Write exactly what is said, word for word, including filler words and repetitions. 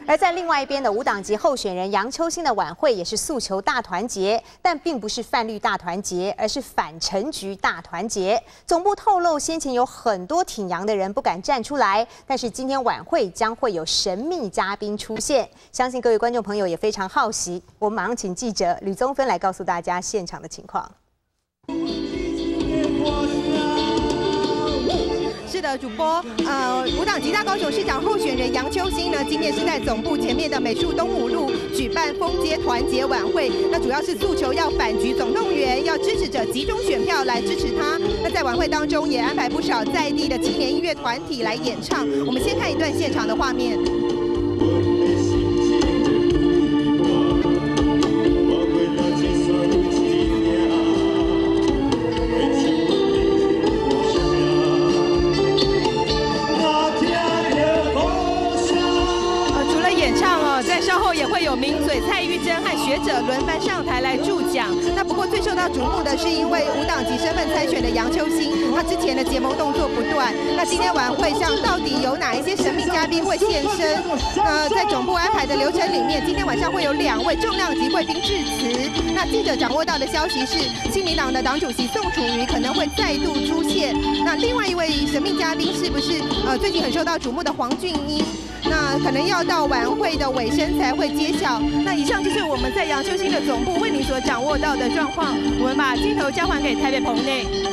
而在另外一边的无党籍候选人杨秋兴的晚会也是诉求大团结，但并不是泛绿大团结，而是反陈局大团结。总部透露，先前有很多挺杨的人不敢站出来，但是今天晚会将会有神秘嘉宾出现，相信各位观众朋友也非常好奇。我们马上请记者吕宗芬来告诉大家现场的情况。 是的，主播，呃，无党籍大高雄市长候选人杨秋兴呢，今天是在总部前面的美术东五路举办封街团结晚会。那主要是诉求要反局总动员，要支持者集中选票来支持他。那在晚会当中也安排不少在地的青年音乐团体来演唱。我们先看一段现场的画面。 稍后也会有名嘴蔡玉珍和学者轮番上台来助讲。那不过最受到瞩目的是因为无党籍身份参选的杨秋兴，他之前的结盟动作不断。那今天晚会上到底有哪一些神秘嘉宾会现身？呃，在总部安排的流程里面，今天晚上会有两位重量级贵宾致辞。那记者掌握到的消息是，亲民党的党主席宋楚瑜可能会再度出现。那另外一位神秘嘉宾是不是呃最近很受到瞩目的黄俊英？ 那可能要到晚会的尾声才会揭晓。那以上就是我们在杨秋兴的总部为您所掌握到的状况。我们把镜头交还给台北棚内。